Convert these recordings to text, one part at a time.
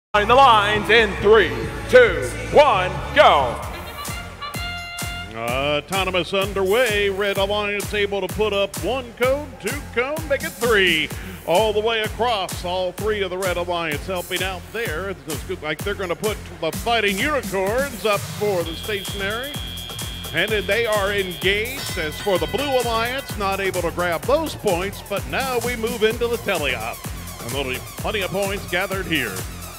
On the lines in 3, 2, 1, go. Autonomous underway. Red Alliance able to put up 1 cone, 2 cone, make it 3. All the way across. All 3 of the Red Alliance helping out there. It's like they're going to put the Fighting Unicorns up for the stationary. And they are engaged. As for the Blue Alliance, not able to grab those points, but now we move into the teleop. And there'll be plenty of points gathered here.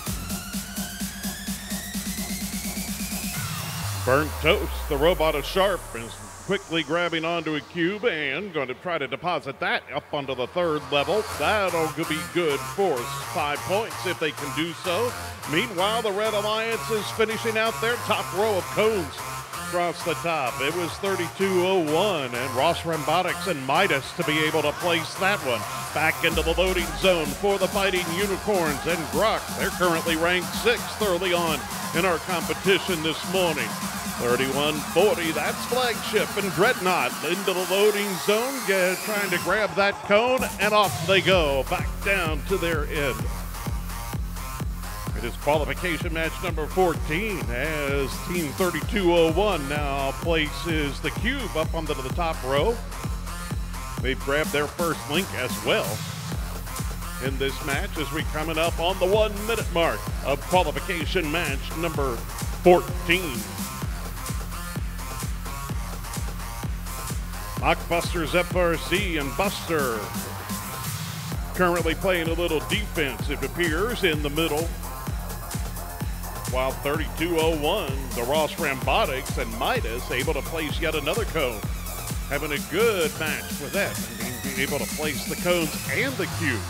Burnt Toast, the robot of Sharp, is quickly grabbing onto a cube and going to try to deposit that up onto the 3rd level. That'll be good for 5 points if they can do so. Meanwhile, the Red Alliance is finishing out their top row of cones across the top. It was 3201 and Ross Robotics and Midas to be able to place that one. Back into the loading zone for the Fighting Unicorns and Grok. They're currently ranked 6th early on in our competition this morning. 3140, that's Flagship and Dreadnought into the loading zone, trying to grab that cone, and off they go, back down to their end. It is qualification match number 14 as Team 3201 now places the cube up onto the top row. They've grabbed their first link as well in this match as we coming up on the 1 minute mark of qualification match number 14. Mockbusters FRC and Buster currently playing a little defense, it appears, in the middle. While 3201, the Ross Robotics and Midas able to place yet another cone. Having a good match with that and being able to place the cones and the cubes.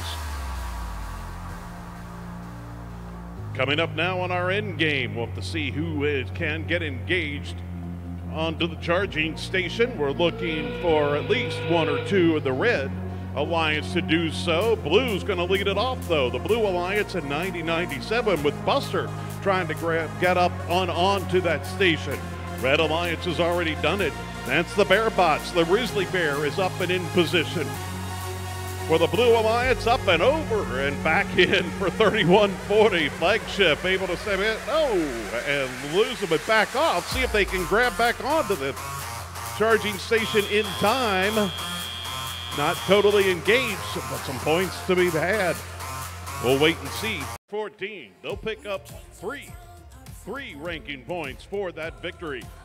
Coming up now on our end game, we'll have to see who can get engaged onto the charging station. We're looking for at least 1 or 2 of the Red Alliance to do so. Blue's going to lead it off, though. The Blue Alliance at 90-97 with Buster trying to get up onto that station. Red Alliance has already done it. That's the Bear Bots. The Grizzly Bear is up and in position. For the Blue Alliance, up and over and back in for 3140. Flagship able to step in, and lose them and back off. See if they can grab back onto the charging station in time. Not totally engaged, but some points to be had. We'll wait and see. 14, they'll pick up three ranking points for that victory.